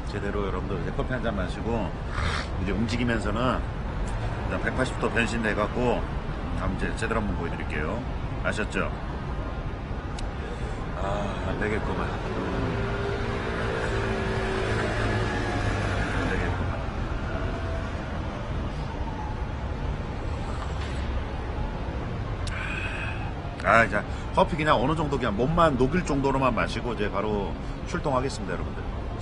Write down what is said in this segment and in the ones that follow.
제대로 여러분들 이제 커피 한 잔 마시고 이제 움직이면서는 180도 변신돼 갖고 다음 이제 제대로 한번 보여드릴게요. 아셨죠? 안 되겠구만. 안 되겠구만. 자, 커피 그냥 어느 정도 그냥 몸만 녹일 정도로만 마시고 이제 바로 출동하겠습니다, 여러분들.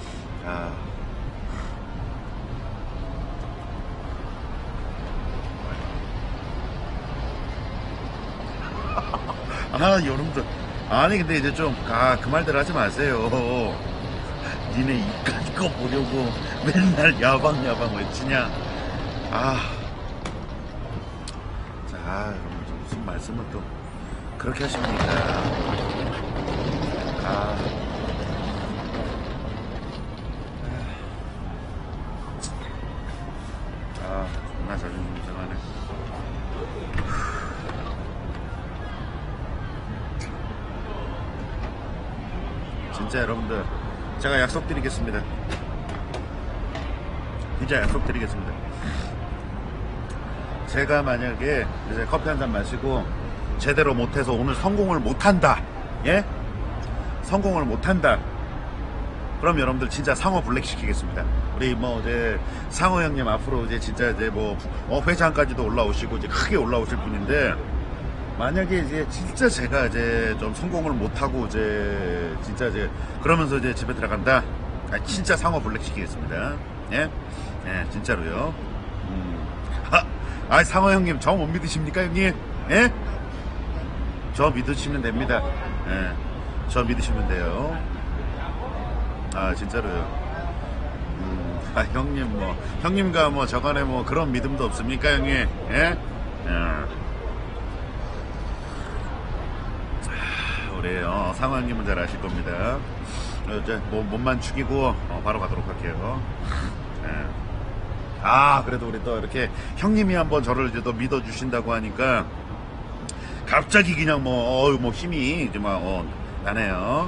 여러분들. 아니, 근데 이제 좀, 그 말들 하지 마세요. 니네 이까짓 거 보려고 맨날 야방야방 외치냐. 자, 여러분, 좀 무슨 말씀을 또 그렇게 하십니까? 존나 자존심 상하네. 진짜 여러분들, 제가 약속드리겠습니다. 진짜 약속드리겠습니다. 제가 만약에 이제 커피 한 잔 마시고 제대로 못해서 오늘 성공을 못한다, 예? 성공을 못한다. 그럼 여러분들 진짜 상어 블랙 시키겠습니다. 우리 뭐 이제 상어 형님 앞으로 이제 진짜 이제 뭐 회장까지도 올라오시고 이제 크게 올라오실 분인데, 만약에 이제 진짜 제가 이제 좀 성공을 못하고 이제 진짜 이제 그러면서 이제 집에 들어간다, 진짜 상어 블랙 시키겠습니다. 예? 예, 진짜로요. 상어 형님 저 못 믿으십니까, 형님? 예? 저 믿으시면 됩니다. 예, 저 믿으시면 돼요. 진짜로요. 형님 뭐 형님과 뭐 저간에 뭐 그런 믿음도 없습니까, 형님? 예? 우리 상호 형님은 잘 아실 겁니다. 이제 뭐 몸만 죽이고 바로 가도록 할게요. 예. 그래도 우리 또 이렇게 형님이 한번 저를 이제 또 믿어주신다고 하니까 갑자기 그냥 뭐 힘이 이제 막 나네요.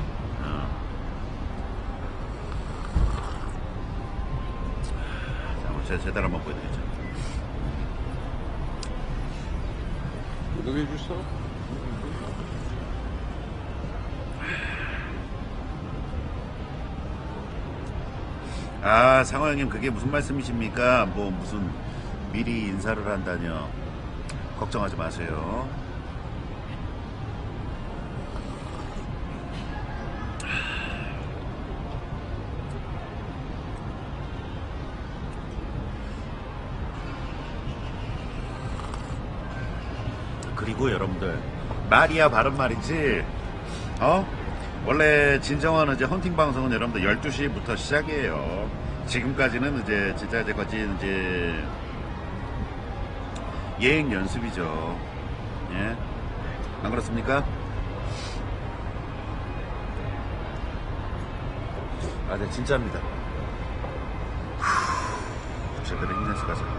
자, 제대로 한번 보여드리죠. 구독해 주셔. 상호 형님, 그게 무슨 말씀이십니까? 뭐 무슨 미리 인사를 한다뇨. 걱정하지 마세요. 그리고 여러분들, 말이야 바른 말이지, 원래 진정한 이제 헌팅 방송은 여러분들 12시부터 시작이에요. 지금까지는 이제 진짜 이제 거진 이제 예행 연습이죠. 예? 안 그렇습니까? 네, 진짜입니다. 제대로 힘내서 가자.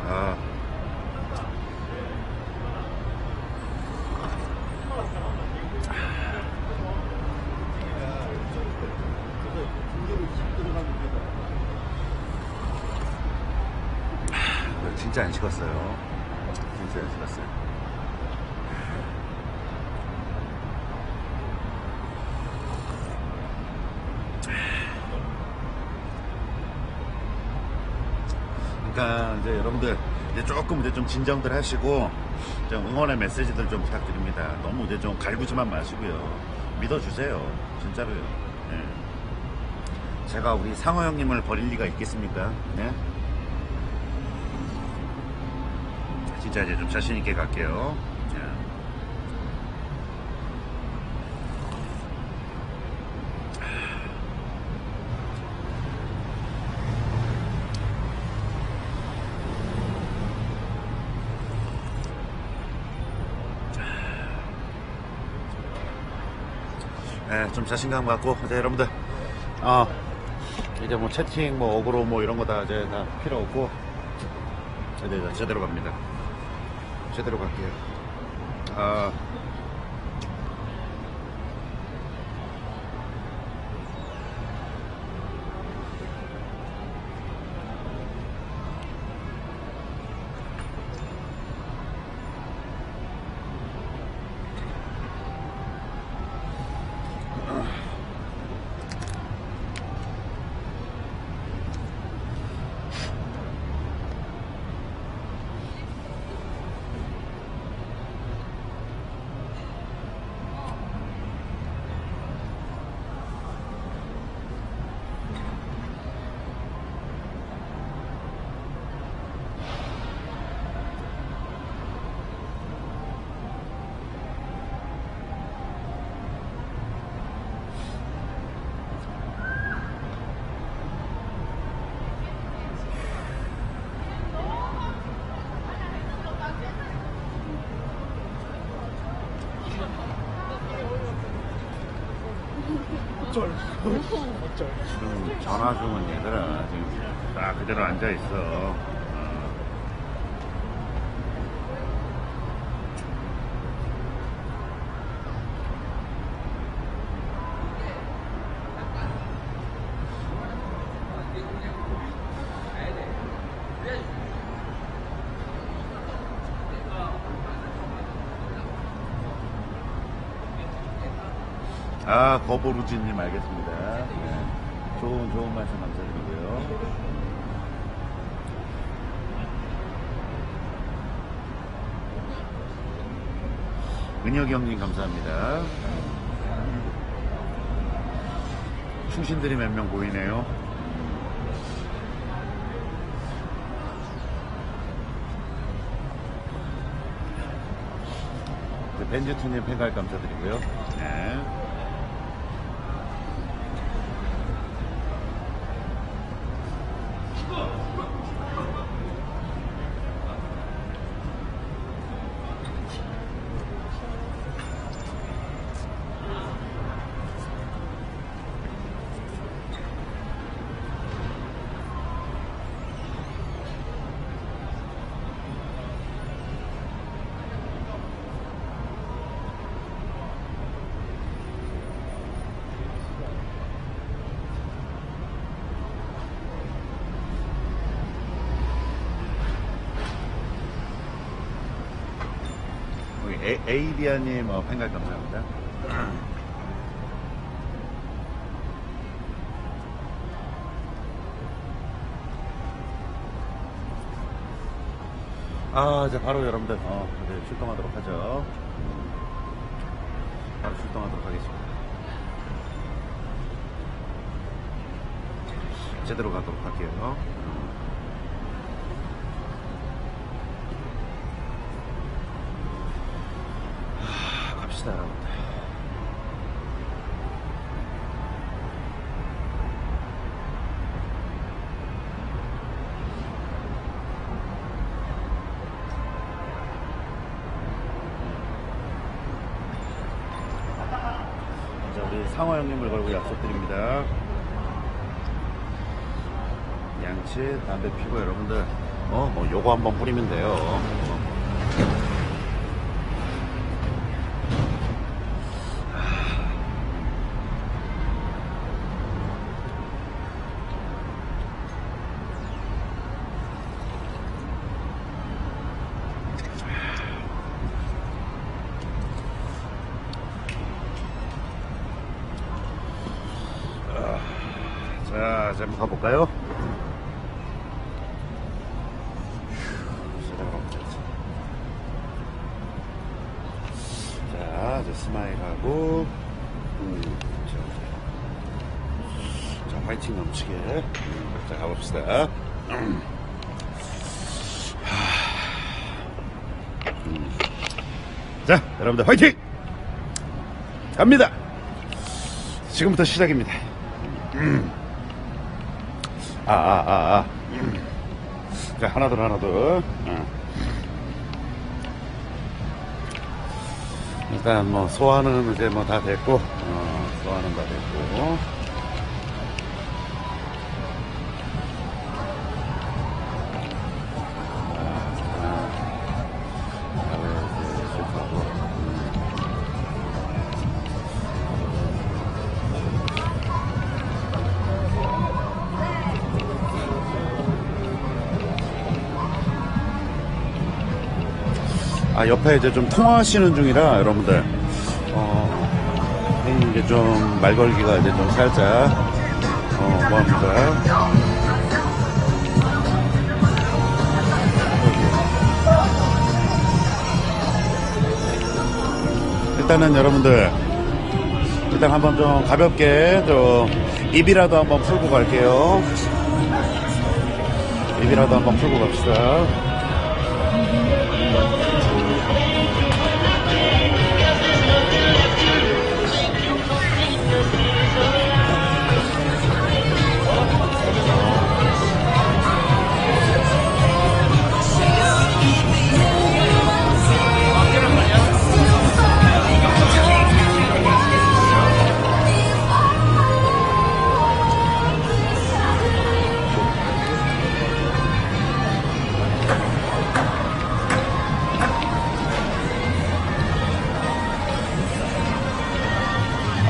진짜 안 식었어요. 진짜 안 식었어요. 그러니까 이제 여러분들 이제 조금 이제 좀 진정들 하시고 좀 응원의 메시지들 좀 부탁드립니다. 너무 이제 좀 갈구지만 마시고요. 믿어주세요. 진짜로요. 네. 제가 우리 상호 형님을 버릴 리가 있겠습니까? 네? 진짜 이제 좀 자신있게 갈게요. 좀 자신감 갖고 이제 여러분들 이제 뭐 채팅 뭐 어그로 뭐 이런 거 다 이제 다 필요 없고 이제 제대로 갑니다. 제대로 갈게요. 지금 전화 중은 얘들아 지금 딱 그대로 앉아 있어. 아, 거보루지님 알겠습니다. 네. 좋은 말씀 감사드리고요. 은혁이 형님 감사합니다. 충신들이 몇 명 보이네요. 벤지투님 팬가입 감사드리고요. 네. 에이디아님 팬가입 감사합니다. 이제 바로 여러분들 이제 출동하도록 하죠. 바로 출동하도록 하겠습니다. 제대로 가도록 할게요. 갑시다 여러분들. 자, 우리 상호 형님을 걸고 약속드립니다. 양치 담배 피고 여러분들 요거 한번 뿌리면 돼요. 자, 한번 가볼까요? 자, 이제 스마일하고, 자, 파이팅 넘치게. 자, 가봅시다. 자, 여러분들 화이팅! 갑니다! 지금부터 시작입니다. 자, 하나 둘. 일단 뭐 소화는 이제 뭐 다 됐고, 소화는 다 됐고. 옆에 이제 좀 통화하시는 중이라 여러분들 이게 좀 말 걸기가 이제 좀 살짝 뭐합니다. 일단은 여러분들 일단 한번 좀 가볍게 좀 입이라도 한번 풀고 갈게요. 입이라도 한번 풀고 갑시다.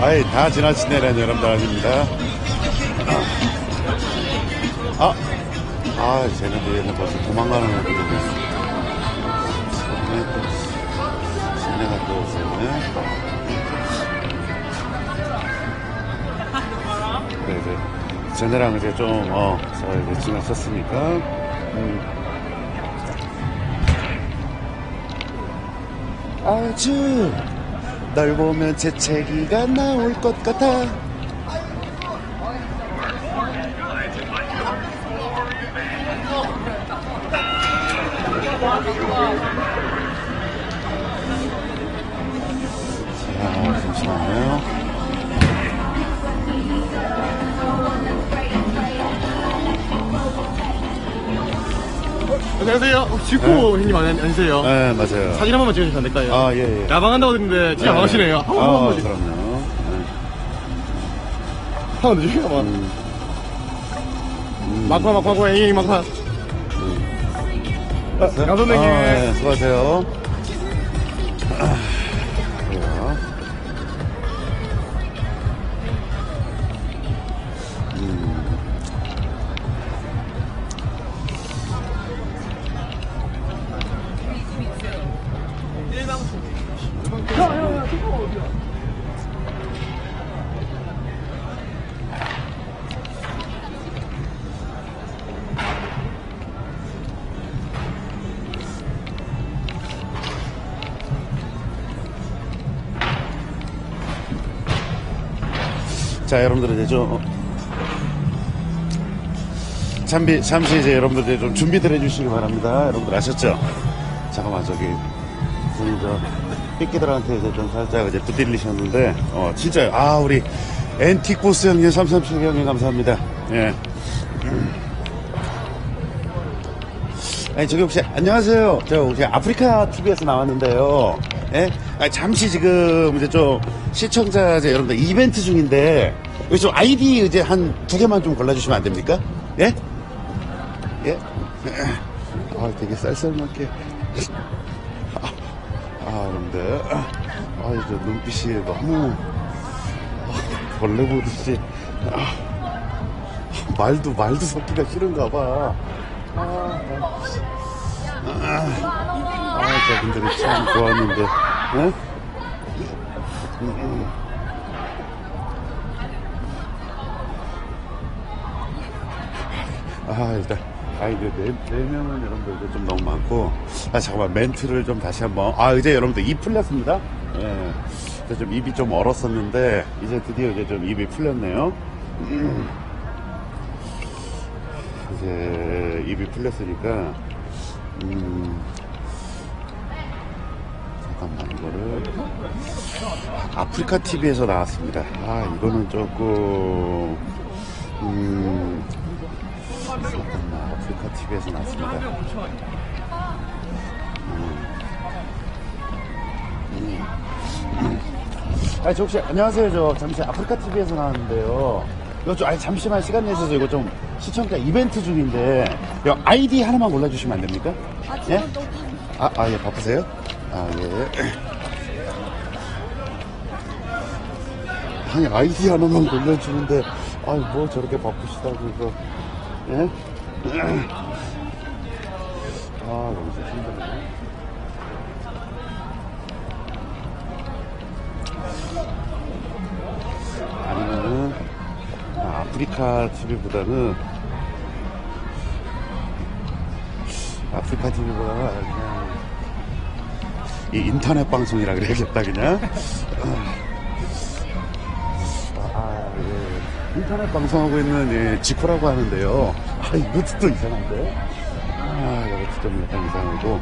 아이, 다 지나치네라는 여러분들 아닙니다. 쟤네들 벌써 도망가는 애들이 있어. 쟤네가 또 있었네. 그래, 이제, 쟤네랑 이제 좀, 이제 지나쳤으니까, 아주, 널 보면 재채기가 나올 것 같아. 자, 잠시만요. 안녕하세요. 지코 형님 아니세요? 네, 맞아요. 사진 한 번만 찍어주시면 안 될까요? 아, 예, 예. 야방한다고 했는데 진짜 안 하시네요. 한 번만 찍어. 그럼요. 한번 더 주세요. 막판, 앵앵 막판. 강 선생님. 네, 수고하세요. 그래요. 자, 여러분들 이제 좀 잠시 이제 여러분들 이제 좀 준비들 해주시기 바랍니다. 여러분들 아셨죠? 잠깐만 저기 저 삐끼들한테 이제 좀 살짝 이제 부딜리셨는데 진짜요. 우리 앤틱보스 형님 337 형님 감사합니다. 예. 아니 저기 혹시 안녕하세요. 저 혹시 아프리카 TV에서 나왔는데요. 예? 잠시 지금 이제 좀 시청자 이제 여러분들 이벤트 중인데 여기 좀 아이디 이제 한 2개만 좀 골라주시면 안 됩니까? 예? 예? 되게 쌀쌀맞게. 여러분들. 저 눈빛이 너무 벌레 보듯이. 말도 섞기가 싫은가 봐. 저분들이 참 좋았는데, 예? 일단, 네 명은 여러분들 좀 너무 많고, 잠깐만, 멘트를 좀 다시 한번, 이제 여러분들 입 풀렸습니다. 예. 이제 좀 입이 좀 얼었었는데, 이제 드디어 이제 좀 입이 풀렸네요. 이제 입이 풀렸으니까, 잠깐만, 이거를. 아프리카 TV에서 나왔습니다. 이거는 조금, 잠깐만, 아프리카 TV에서 나왔습니다. 저 혹시, 안녕하세요. 저 잠시 아프리카 TV에서 나왔는데요. 이거 좀, 잠시만 시간 내셔서 이거 좀 시청자 이벤트 중인데, 이거 아이디 하나만 골라주시면 안 됩니까? 예? 예, 바쁘세요? 예. 아니, 아이디 하나만 골라주는데, 뭐 저렇게 바쁘시다고, 이거. 예? 너무 힘드네. 아니면은, 아프리카 TV보다는, 그냥, 이 인터넷 방송이라 그래야겠다, 그냥. 예. 인터넷 방송하고 있는, 지코라고 하는데요. 이것도 또 이상한데? 이것도 좀 약간 이상하고.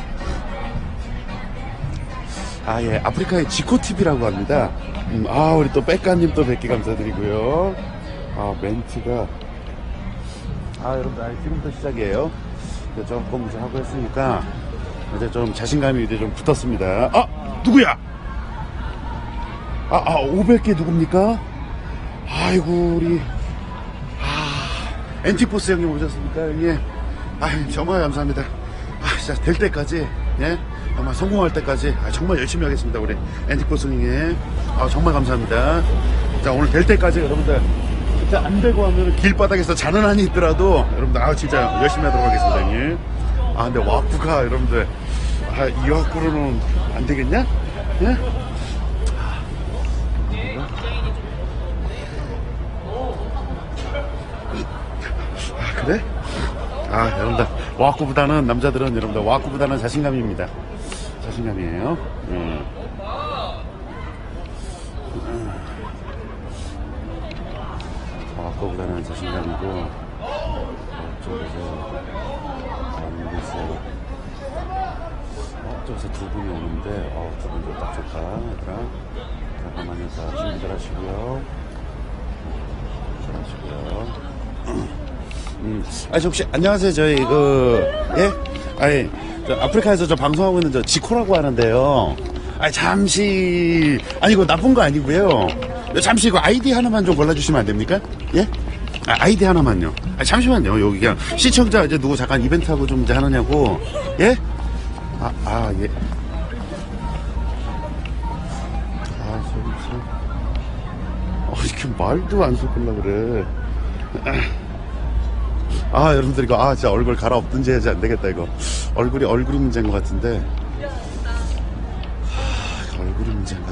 예. 아프리카의 지코TV라고 합니다. 우리 또 백가님 또 100개 감사드리고요. 멘트가. 여러분들, 지금부터 시작이에요. 조금 이제 하고 했으니까, 이제 좀 자신감이 이제 좀 붙었습니다. 누구야? 500개 누굽니까? 아이고, 우리, 앤틱보스 형님 오셨습니까, 형님? 정말 감사합니다. 진짜 될 때까지, 예? 정말 성공할 때까지 정말 열심히 하겠습니다. 우리 앤티코스닝에 정말 감사합니다. 자, 오늘 될 때까지 여러분들 진짜 안 되고 하면 길바닥에서 자는 한이 있더라도 여러분들 진짜 열심히 하도록 하겠습니다. 형님. 근데 와꾸가 여러분들 이 와꾸로는 안 되겠냐? 예? 그래? 여러분들 와꾸보다는 남자들은 여러분들 와꾸보다는 자신감입니다. 자신감이에요. 와꾸보다는 자신감이고 저기서 두 분이 오는데 두 분도 딱 좋다. 얘들아 가만히 준비들 하시고요. 저 혹시 안녕하세요. 저희 저 아프리카에서 저 방송하고 있는 저 지코라고 하는데요. 잠시 이거 나쁜 거 아니고요. 잠시 이거 아이디 하나만 좀 골라주시면 안 됩니까? 예? 아이디 하나만요. 잠시만요. 여기 그냥 시청자 이제 누구 잠깐 이벤트하고 좀 이제 하느냐고. 예? 예. 이렇게 말도 안 섞으려고 그래. 여러분들 이거 진짜 얼굴 갈아엎든지 해야지 안 되겠다 이거. 얼굴이 문제인 것 같은데. 얼굴이 문제인가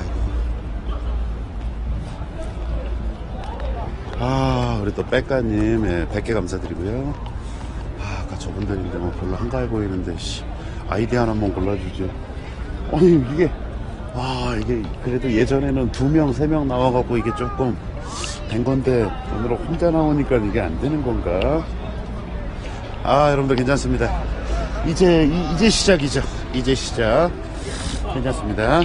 이거. 우리 또 백가님 100개 감사드리고요. 아까 저분들인데 뭐 별로 한가해 보이는데 아이디 하나만 골라주죠. 이게 그래도 예전에는 2명 3명 나와갖고 이게 조금 된 건데 오늘 혼자 나오니까 이게 안 되는 건가? 여러분들 괜찮습니다. 이제 시작이죠. 이제 시작. 괜찮습니다.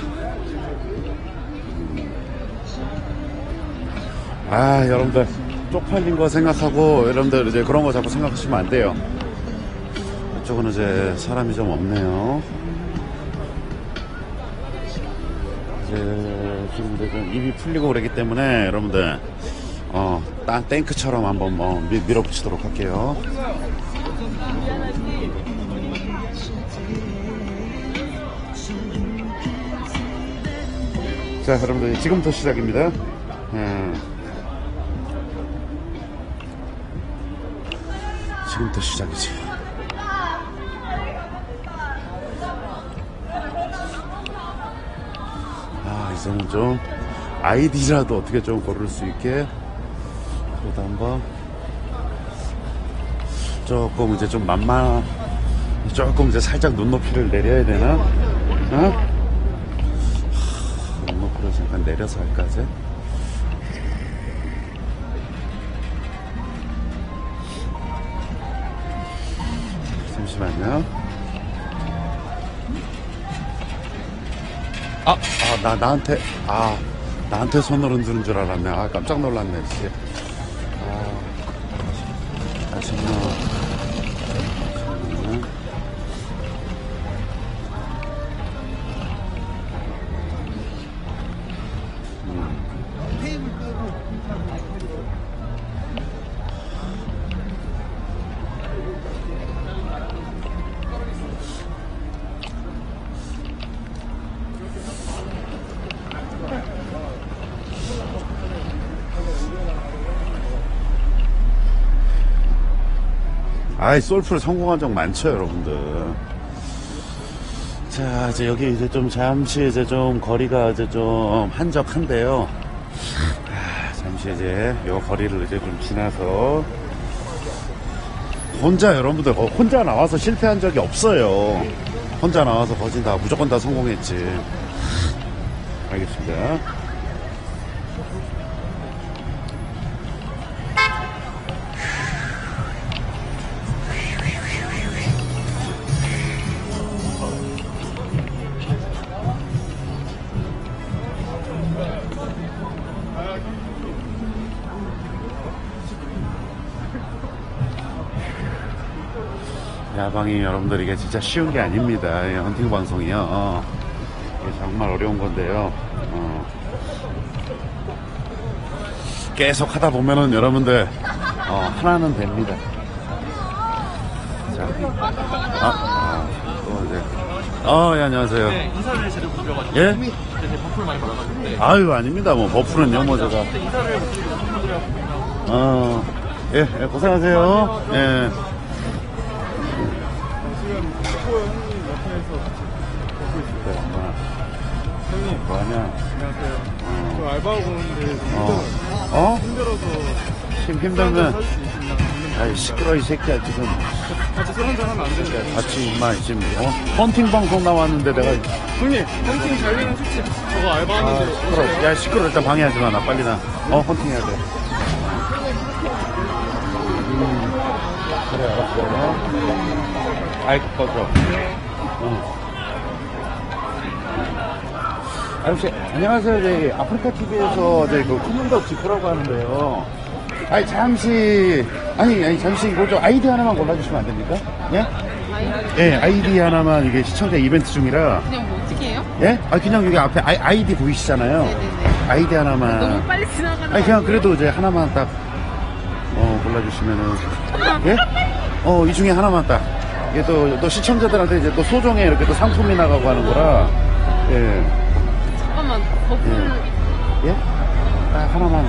여러분들 쪽팔린 거 생각하고 여러분들 이제 그런 거 자꾸 생각하시면 안 돼요. 이쪽은 이제 사람이 좀 없네요. 지금 이제 좀 입이 풀리고 그러기 때문에 여러분들 탱크처럼 한번 밀어붙이도록 할게요. 자, 여러분들 지금부터 시작입니다. 지금부터 시작이지. 이제는 좀 아이디라도 어떻게 좀 고를 수 있게 그래도 한번 조금 이제 좀 조금 이제 살짝 눈높이를 내려야 되나? 눈높이를 잠깐 내려서 할까 이제? 잠시만요. 나한테 손을 흔드는 줄 알았네. 깜짝 놀랐네. 정말. 솔풀 성공한 적 많죠, 여러분들. 자, 이제 여기 이제 좀 잠시 이제 좀 거리가 이제 좀 한적한데요. 잠시 이제 요 거리를 이제 좀 지나서 여러분들 혼자 나와서 실패한 적이 없어요. 혼자 나와서 거진 다 무조건 다 성공했지. 알겠습니다. 야방이 여러분들 이게 진짜 쉬운 게 아닙니다. 헌팅 방송이요. 이게 정말 어려운 건데요. 계속 하다 보면은 여러분들 하나는 됩니다. 자, 또 이제 예, 안녕하세요. 네, 인사를 제대로 못 드려가지고. 예? 이제 버프를 많이 받아가지고. 아유, 아닙니다. 뭐, 버프는요, 뭐, 제가. 인사를 못 드리고 친구들이랑. 예, 예, 고생하세요. 예. 지금 뽀뽀 형님 옆에서 먹고 있어요. 형님, 뭐하냐? 안녕하세요. 저 알바하고 오는데 어? 힘들어서 힘들면. 사줄 수 있나? 아이, 시끄러, 이 새끼야, 지금. 같이 술 한잔 하면 안 되는데. 같이, 임마, 지금, 헌팅 방송 나왔는데 내가. 형님, 홈팅 잘 되는 술집 저거 알바하는데. 시끄러. 야, 시끄러. 일단 방해하지 마. 나 빨리 나. 헌팅 해야 돼. 그래, 알았어. 아이, 꺼져. 혹시, 안녕하세요. 저희 아프리카 TV에서 저희 그 커맨더 지프라고 하는데요. 아니, 잠시 이거 좀 아이디 하나만 골라주시면 안 됩니까? 예? 예, 아이디 하나만 이게 시청자 이벤트 중이라. 그냥 뭐 어떻게 해요? 예? 그냥 여기 앞에 아이디 보이시잖아요. 네네네. 아이디 하나만. 너무 빨리 지나가는 아니, 그냥 그래도 이제 하나만 딱, 골라주시면은. 예? 이 중에 하나만 딱. 이게 또 시청자들한테 이제 또 소정에 이렇게 또 상품이 나가고 하는 거라. 예. 잠깐만 버프를 예? 딱 하나만.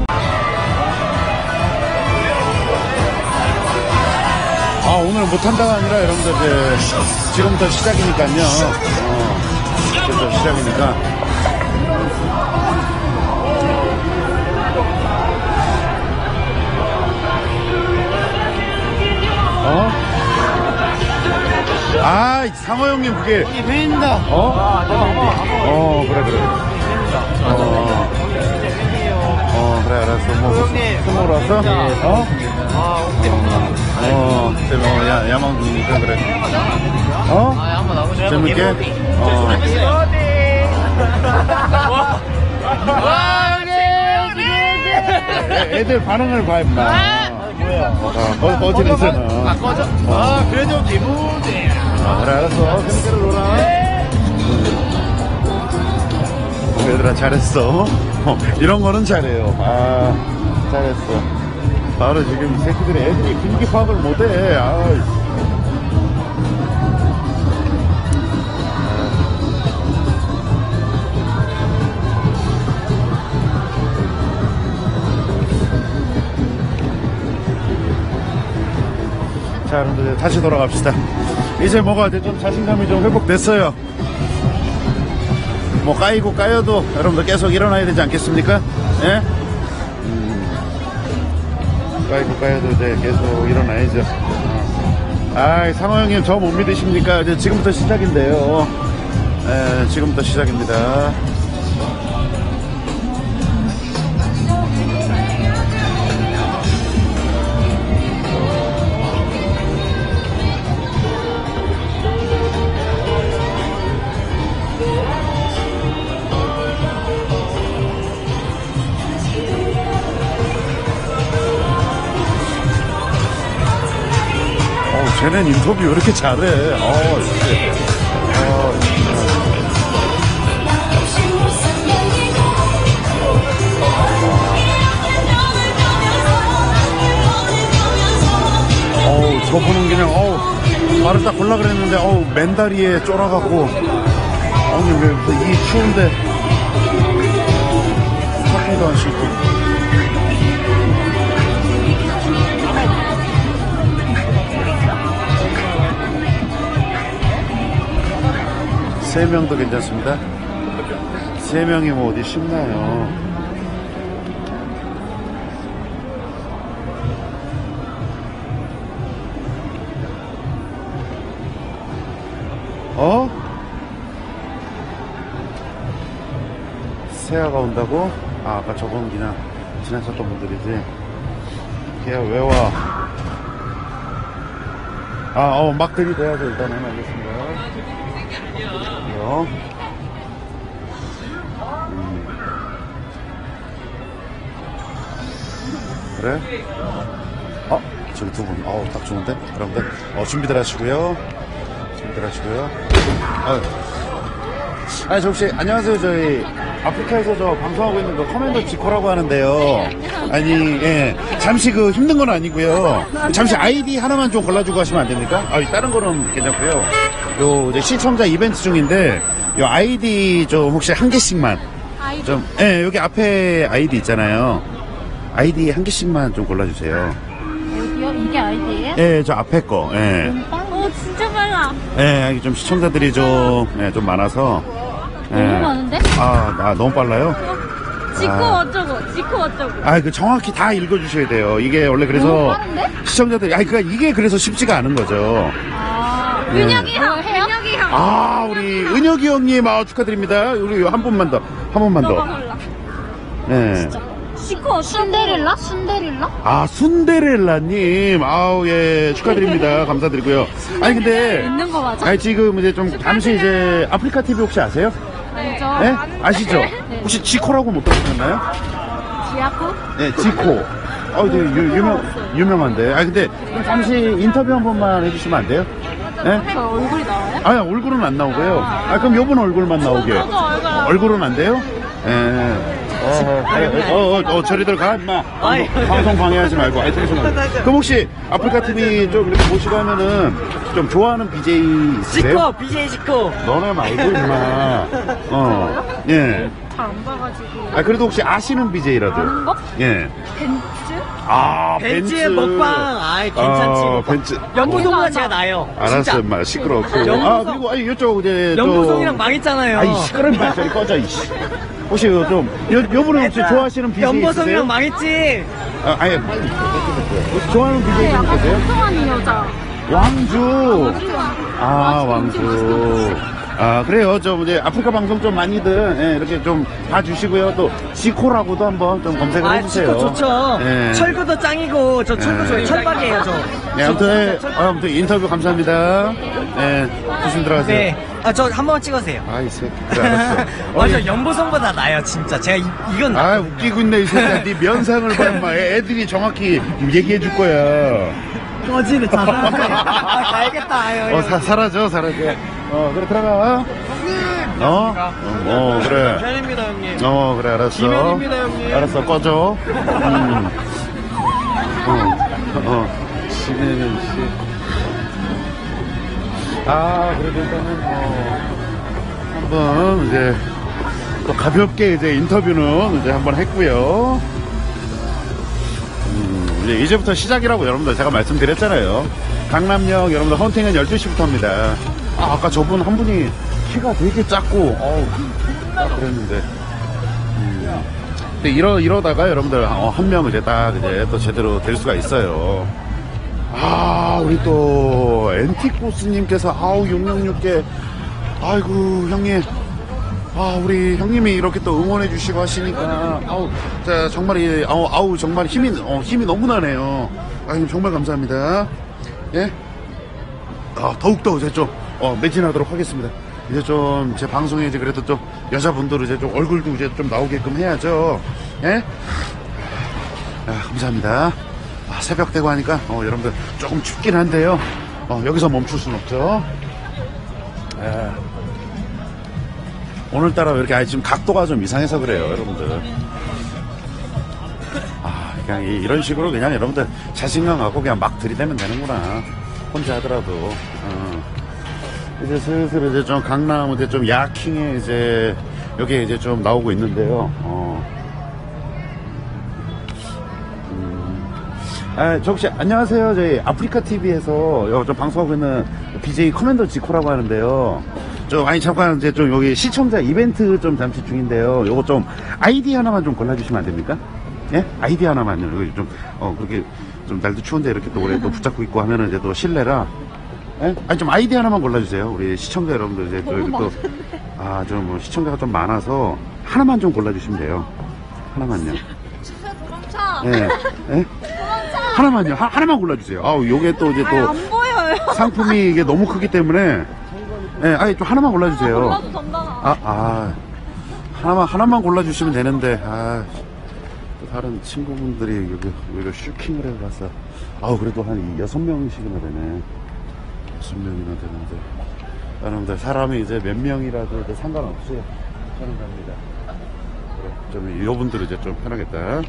오늘 못한다가 아니라 여러분들 이제 지금부터 시작이니까요. 지금부터 시작이니까. 상호 형님 그게. 형님 팬입니다. 그래. 그래, 알았어. 뭐, 술 먹으러 왔어? 야망둥이니까 그래. 한번 나오셔. 재밌게? 애들 반응을 봐, 임마. 꺼지잖아. 꺼져. 그래도 기분이야. 그래, 알았어. 재밌게 놀아. 얘들아, 잘했어. 이런 거는 잘해요. 잘했어. 바로 지금 이 새끼들이 애들이 분위기 파악을 못해. 자, 여러분들 다시 돌아갑시다. 이제 뭐가 이제 좀 자신감이 좀 회복됐어요. 뭐 까이고 까여도 여러분들 계속 일어나야 되지 않겠습니까? 예? 까이고 까여도 이제 계속 일어나야죠. 상호 형님 저 못 믿으십니까? 이제 지금부터 시작인데요. 지금부터 시작입니다. 쟤는 인터뷰 왜 이렇게 잘해? 저 보는 그냥, 말을 딱 골라 그랬는데, 맨다리에 쫄아갖고, 왜, 이 추운데, 스타킹도 안 신고. 세 명도 괜찮습니다. 세 명이 뭐 어디 쉽나요? 세아가 온다고? 아까 저건 그냥 지나쳤던 분들이지. 걔가 왜 와? 막 들이대야죠. 일단은 알겠습니다. 그래? 저기 두 분. 딱 좋은데? 여러분들, 준비들 하시고요. 저 혹시, 안녕하세요. 저희, 아프리카에서 저 방송하고 있는 그 커맨더 지코라고 하는데요. 잠시 힘든 건 아니고요. 잠시 아이디 하나만 좀 골라주고 하시면 안 됩니까? 다른 거는 괜찮고요. 요 이제 시청자 이벤트 중인데 요 아이디 좀 혹시 한 개씩만 아이디. 좀 예, 여기 앞에 아이디 있잖아요. 아이디 한 개씩만 좀 골라주세요. 어디요? 이게 아이디예요? 예, 저 앞에 거. 예. 진짜 빨라. 예, 여기 좀 시청자들이 좀, 예, 좀 많아서. 너무 많은데? 너무 빨라요? 지코 아. 어쩌고, 지코 어쩌고. 그 정확히 다 읽어주셔야 돼요. 이게 원래 너무 그래서 빠른데? 시청자들이, 그러니까 이게 그래서 쉽지가 않은 거죠. 네. 은혁이 형 해요? 은혁이 형. 우리 은혁이 형님, 축하드립니다. 우리 한 번만 더, 한 번만 더. 네. 지코 어쩌고. 순데렐라? 순데렐라? 순데렐라님, 예, 축하드립니다. 감사드리고요. 아니, 근데, 있는 거 맞아? 지금 이제 좀, 잠시 이제, 아프리카 TV 혹시 아세요? 알죠? 네? 아시죠? 네. 혹시 지코라고 못 들으셨나요? 지아코? 네, 지코. 되게 유명한데. 근데, 잠시 인터뷰 한 번만 해주시면 안 돼요? 네? 저 얼굴이 나와요? 얼굴은 안 나오고요. 그럼 요분 얼굴만 나오게. 저도 얼굴은 안 돼요? 예. 저리들 가, 임마. 방송 방해하지 말고. 그럼 혹시 아프리카 TV 좀 이렇게 보시고 하면은 좀 좋아하는 BJ 있으세요? 지코, BJ 지코. 너네 말고, 임마. 예. 잘 안 봐가지고. 그래도 혹시 아시는 BJ라도. 아는 거? 예. 벤츠? 벤츠의 먹방. 괜찮지. 먹방. 벤츠. 연보성보다 제가 나요. 알았어, 진짜. 임마. 시끄럽고. 연보성. 그리고, 이쪽 이제. 연보성이랑 망했잖아요. 시끄러운 말소리 꺼져, 이씨. 혹시 좀, 요분은 혹시 좋아하시는 BJ 있으세요? 연보성이랑 망했지. 혹시 좋아하는 BJ 좀 약간 있으세요? 뚱뚱한 여자. 왕주. 왕주. 그래요. 좀 이제 아프리카 방송 좀 많이들 이렇게 좀 봐주시고요. 또 지코라고도 한번 좀 검색을 해주세요. 지코 좋죠. 예. 철구도 짱이고 저 철구 좋아요. 철박이에요 저. 네, 아무튼 인터뷰 감사합니다. 네, 조심 들어가세요. 네. 저 한 번만 찍어주세요. 이 새끼. 그래, 알았어. 맞아 연보성보다 나요 진짜. 제가 이건 웃기고 있네, 이 새끼야. 네 면상을 봐, 임마. 애들이 정확히 얘기해 줄 거야. 거지는 자살하네. 가야겠다. 사라져. 그래, 들어가. 그래. 편입니다 형님. 그래, 알았어. 기면입니다, 형님. 알았어, 꺼져. 지면은 씨. 그래도 일단은, 한번, 이제, 또 가볍게 이제 인터뷰는 이제 한번 했고요. 이제부터 시작이라고 여러분들 제가 말씀드렸잖아요. 강남역 여러분들 헌팅은 12시부터입니다. 아까 저분 한 분이 키가 되게 작고, 그랬는데. 근데 이러다가 여러분들, 한 명 이제 딱 이제 또 제대로 될 수가 있어요. 우리 또, 엔틱보스님께서, 666개, 아이고, 형님. 우리 형님이 이렇게 또 응원해주시고 하시니까, 자, 정말, 정말 힘이 너무 나네요. 형님, 정말 감사합니다. 예? 더욱더 이제 좀, 매진하도록 하겠습니다. 이제 좀, 제 방송에 이제 그래도 좀, 여자분들 이제 좀 얼굴도 이제 좀 나오게끔 해야죠. 예? 감사합니다. 새벽 되고 하니까, 여러분들 조금 춥긴 한데요. 여기서 멈출 순 없죠. 오늘따라 왜 이렇게 지금 각도가 좀 이상해서 그래요, 여러분들. 그냥 이런 식으로 그냥 여러분들 자신감 갖고 그냥 막 들이대면 되는구나. 혼자 하더라도. 이제 슬슬 이제 좀 강남 이제 좀 야킹에 이제 여기 이제 좀 나오고 있는데요. 저 혹시 안녕하세요. 저희 아프리카 TV에서 좀 방송하고 있는 BJ 커맨더 지코라고 하는데요. 잠깐 이제 좀 여기 시청자 이벤트 좀 잠시 중인데요. 요거 좀 아이디 하나만 좀 골라주시면 안 됩니까? 예? 아이디 하나만요. 여기 좀 그렇게 좀 날도 추운데 이렇게 또 오래 또 붙잡고 있고 하면은 이제 또 실례라. 예? 좀 아이디 하나만 골라주세요. 우리 시청자 여러분들 이제 또 여기 또 좀 뭐 시청자가 좀 많아서 하나만 좀 골라주시면 돼요. 하나만요. 예? 예? 하나만요. 하나만 골라주세요. 요게 또 이제 또 안 보여요. 상품이 이게 너무 크기 때문에. 예, 좀 하나만 골라주세요. 몰라도 된다. 하나만 골라주시면 되는데, 또 다른 친구분들이 여기 슈킹을 해가서, 그래도 한 6명씩이나 되네. 6명이나 되는데. 여러분들, 사람이 이제 몇 명이라도 이제 상관없이 하는 겁니다. 좀, 요분들 이제 좀 편하겠다.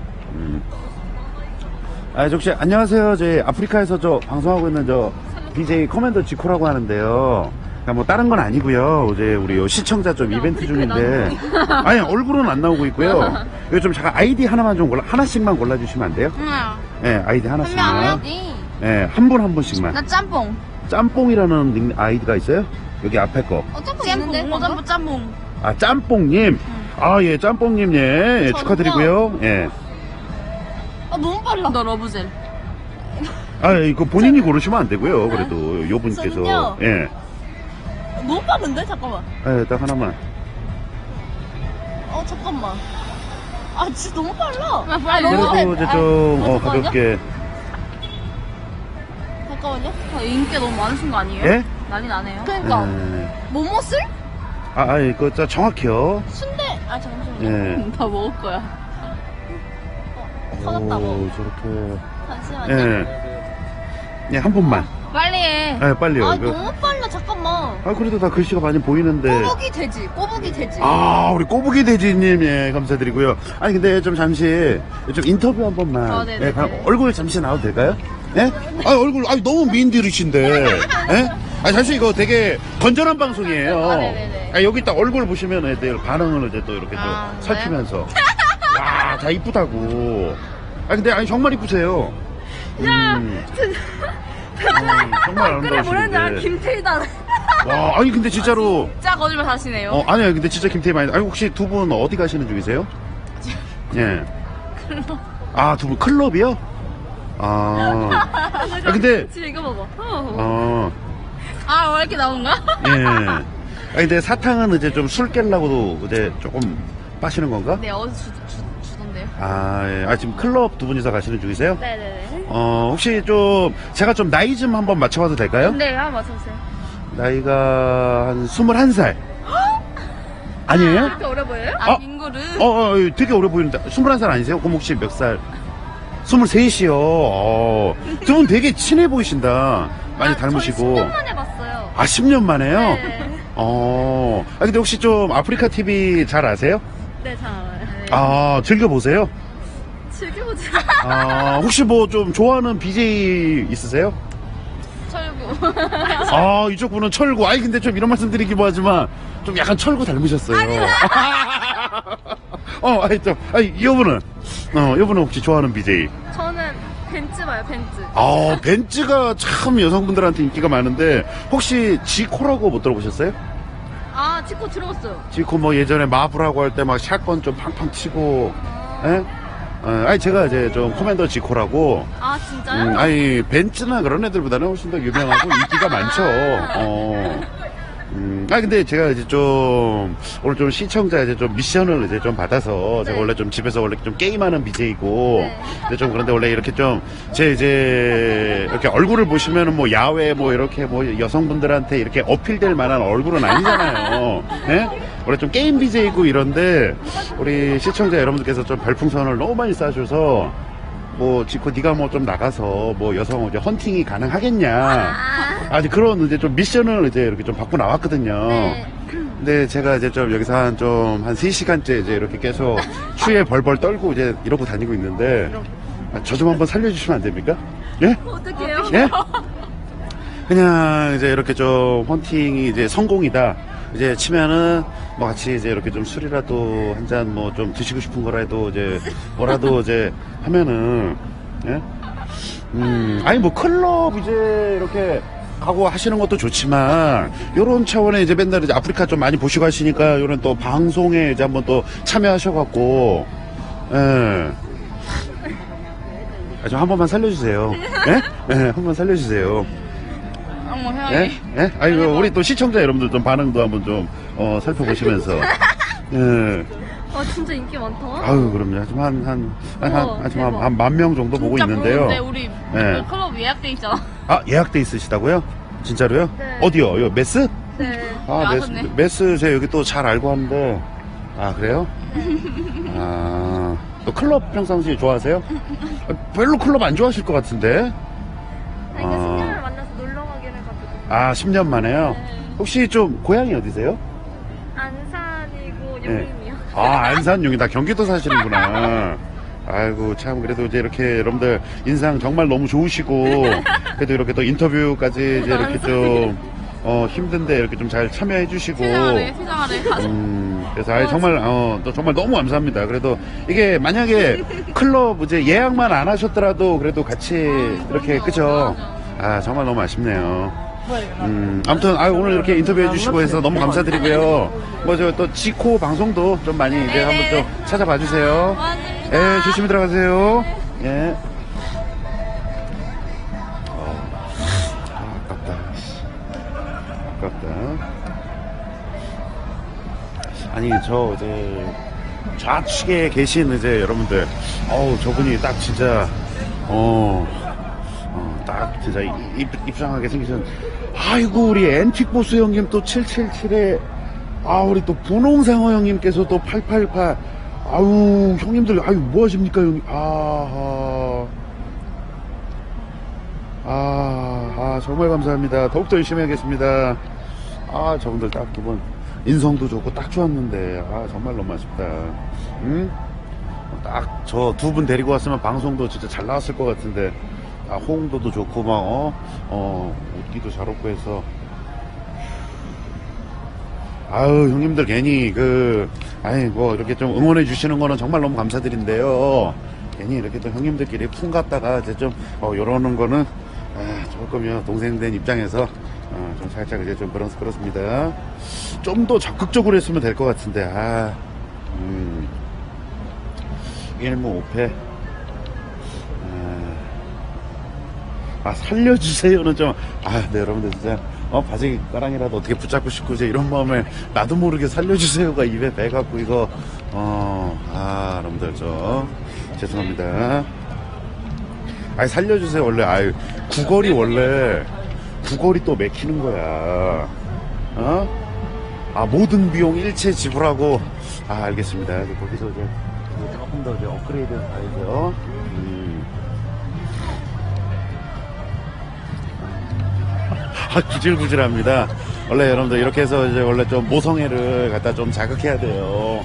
혹시, 안녕하세요. 저희 아프리카에서 방송하고 있는 BJ 커맨더 지코라고 하는데요. 그러니까 뭐 다른 건 아니고요. 이제 우리 요 시청자 좀 이벤트 중인데 아니 얼굴은 안 나오고 있고요. 이거 좀 잠깐 아이디 하나만 좀 하나씩만 골라주시면 안 돼요? 네, 아이디 하나씩만. 네, 한 분 한 분씩만. 나 짬뽕. 짬뽕이라는 아이디가 있어요? 여기 앞에 거. 짬뽕 있는데? 짬뽕. 아, 짬뽕님. 아, 예, 짬뽕님, 예, 축하드리고요. 예. 아, 너무 빨라. 너 러브젤. 아, 이거 본인이 고르시면 안 되고요. 그래도 요 분께서. 저는요? 예. 너무 빠른데? 잠깐만. 예, 딱 하나만. 잠깐만. 아, 진짜 너무 빨라. 그래도 이제 좀, 가볍게. 잠깐만요. 인기가 너무 많으신 거 아니에요? 예? 난리 나네요. 그러니까. 예. 모모슬? 이거 자, 정확히요. 순대. 잠시만요. 예. 다 먹을 거야. 터졌다고. 오, 저렇게. 잠시만요. 예. 예, 한 분만. 빨리 해. 예, 빨리요. 아, 이거. 너무 빨라. 잠깐만. 그래도 다 글씨가 많이 보이는데. 꼬부기 돼지. 우리 꼬부기 돼지님, 예, 감사드리고요. 아니, 근데 좀 잠시, 좀 인터뷰 한 번만. 네네. 예, 얼굴 잠시 나와도 될까요? 예? 얼굴, 너무 미인들이신데. 예? 사실 이거 되게 건전한 방송이에요. 네네네. 여기 딱 얼굴 보시면 애들 반응을 이제 또 이렇게 또 네? 살피면서. 와, 다 이쁘다고. 근데, 정말 이쁘세요. 정말 아름다우시는데. 김태희다. 와, 근데 진짜로. 진짜 거짓말 하시네요. 아니요, 근데 진짜 김태희 많이. 혹시 두 분 어디 가시는 중이세요? 예. 두 분 클럽이요? 근데. 지금 이거 먹어. 왜 이렇게 나온가? 예. 근데 사탕은 이제 좀 술 깰라고도 이제 조금 빠시는 건가? 네, 어디서 주던데요? 예. 지금 클럽 두 분이서 가시는 중이세요? 네네네. 혹시 좀, 제가 좀 나이 좀 한번 맞춰봐도 될까요? 네, 한번 맞춰보세요. 나이가 한 21살. 아니에요? 그렇게 어려 보여요? 빙고를. 되게 어려 보이는데. 21살 아니세요? 그럼 혹시 몇 살? 23이요. 두 분 되게 친해 보이신다. 많이 닮으시고. 10년 만에 봤어요. 10년 만에요? 네. 근데 혹시 좀 아프리카 TV 잘 아세요? 네, 잘 알아요. 즐겨보세요? 즐겨보지. 혹시 뭐 좀 좋아하는 BJ 있으세요? 철구. 이쪽 분은 철구. 근데 좀 이런 말씀 드리기 뭐하지만 좀 약간 철구 닮으셨어요. 이분은? 이분은 혹시 좋아하는 BJ? 저는 벤츠 봐요, 벤츠. 벤츠가 참 여성분들한테 인기가 많은데 혹시 지코라고 못 들어보셨어요? 치코 들어봤어요. 지코 뭐 예전에 마블하고 할 때 막 샷건 좀 팡팡 치고, 예? 제가 이제 좀 코맨더 지코라고. 진짜요? 벤츠나 그런 애들보다는 훨씬 더 유명하고 인기가 많죠. 근데 제가 이제 좀, 오늘 좀 시청자 이제 좀 미션을 이제 좀 받아서, 제가 원래 좀 집에서 원래 좀 게임하는 BJ고, 근데 좀 그런데 원래 이렇게 좀, 이제, 이렇게 얼굴을 보시면은 뭐 야외 뭐 이렇게 뭐 여성분들한테 이렇게 어필될 만한 얼굴은 아니잖아요. 예? 원래 좀 게임 BJ고 이런데, 우리 시청자 여러분들께서 좀 별풍선을 너무 많이 쏴주셔서, 뭐, 지코, 네가 뭐 좀 나가서, 뭐, 여성, 이제 헌팅이 가능하겠냐. 그런 이제 좀 미션을 이제 이렇게 좀 받고 나왔거든요. 근데 제가 이제 좀 여기서 한 3시간째 이제 이렇게 계속 추위에 벌벌 떨고 이제 이러고 다니고 있는데, 저 좀 한번 살려주시면 안 됩니까? 예? 어떡해요? 예? 그냥 이제 이렇게 좀 헌팅이 이제 성공이다. 이제 치면은 뭐 같이 이제 이렇게 좀 술이라도 한 잔 뭐 좀 드시고 싶은 거라도 이제 뭐라도 이제 하면은 예? 뭐 클럽 이제 이렇게 가고 하시는 것도 좋지만 요런 차원에 이제 맨날 이제 아프리카 좀 많이 보시고 하시니까 요런 또 방송에 이제 한번 또 참여하셔갖고 예. 좀 한 번만 살려주세요. 예? 예, 한 번만 살려주세요. 예? 예? 우리 또 시청자 여러분들 좀 반응도 한번 좀, 살펴보시면서. 예. 진짜 인기 많다. 그럼요. 지금 한 10,000명 정도 보고 있는데요. 근데 우리 예. 클럽 예약돼 있잖아. 예약돼 있으시다고요? 진짜로요? 네. 어디요? 메스? 네. 메스 제가 여기 또 잘 알고 하는데. 그래요? 또 클럽 평상시에 좋아하세요? 별로 클럽 안 좋아하실 것 같은데. 10년을 만나서 놀러 가기는 가지고. 10년 만에요? 혹시 좀 고향이 어디세요? 안산이고 용인이요. 안산 용인. 다 경기도 사시는구나. 참 그래도 이제 이렇게 여러분들 인상 정말 너무 좋으시고 그래도 이렇게 또 인터뷰까지 이제 이렇게 좀 힘든데 이렇게 좀 잘 참여해 주시고. 피자를 그래서 정말, 또 정말 너무 감사합니다. 그래도 이게 만약에 클럽 이제 예약만 안 하셨더라도 그래도 같이 이렇게, 그죠? 정말 너무 아쉽네요. 아무튼, 오늘 이렇게 인터뷰해 주시고 해서 너무 감사드리고요. 또 지코 방송도 좀 많이 이제 한번 또 찾아봐 주세요. 예, 조심히 들어가세요. 예. 아깝다. 아니, 이제, 좌측에 계신 이제 여러분들, 저분이 딱 진짜, 딱 진짜 입상하게 생기신, 아이고, 우리 앤틱보스 형님 또 777에, 우리 또 분홍상어 형님께서 또 888, 아유, 형님들, 뭐 하십니까, 형님? 정말 감사합니다. 더욱더 열심히 하겠습니다. 저분들 딱 두 분, 인성도 좋고 딱 좋았는데, 정말 너무 아쉽다. 응? 딱 저 두 분 데리고 왔으면 방송도 진짜 잘 나왔을 것 같은데, 호응도도 좋고, 웃기도 잘 웃고 해서. 형님들 괜히 이렇게 좀 응원해 주시는 거는 정말 너무 감사드린데요. 괜히 이렇게 또 형님들끼리 풍 갔다가 이제 좀, 요러는 거는, 조금요, 동생 된 입장에서, 좀 살짝 이제 좀 그렇습니다. 좀 더 적극적으로 했으면 될 것 같은데, 1무 5패. 살려주세요는 좀, 네, 여러분들 진짜, 바지 가랑이라도 어떻게 붙잡고 싶고, 이제 이런 마음에, 나도 모르게 살려주세요가 입에 배갖고, 이거, 여러분들, 죄송합니다. 살려주세요, 원래, 구걸이 또 맥히는 거야. 모든 비용 일체 지불하고, 알겠습니다. 거기서 이제, 조금 더 이제 업그레이드 가야죠. 구질구질합니다. 원래 여러분들 이렇게 해서 이제 원래 좀 모성애를 갖다 좀 자극해야 돼요.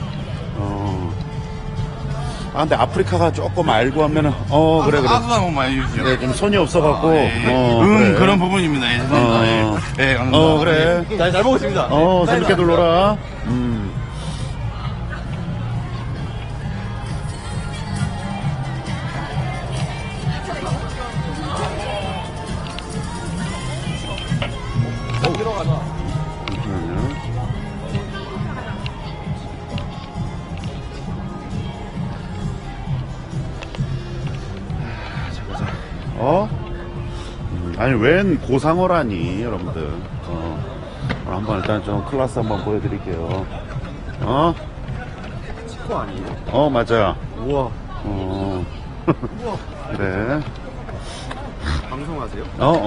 근데 아프리카가 조금 알고 하면은, 그래. 아수당 많이 주시죠. 네, 좀 손이 없어갖고, 그래. 그런 부분입니다. 예, 죄송합니다. 예, 감사합니다. 그래. 잘 먹었습니다. 재밌게 놀러라. 아니, 웬 고상어라니, 여러분들. 한번 일단 좀 클래스 한번 보여드릴게요. 치코 아니에요? 맞아. 우와. 그래. 방송하세요?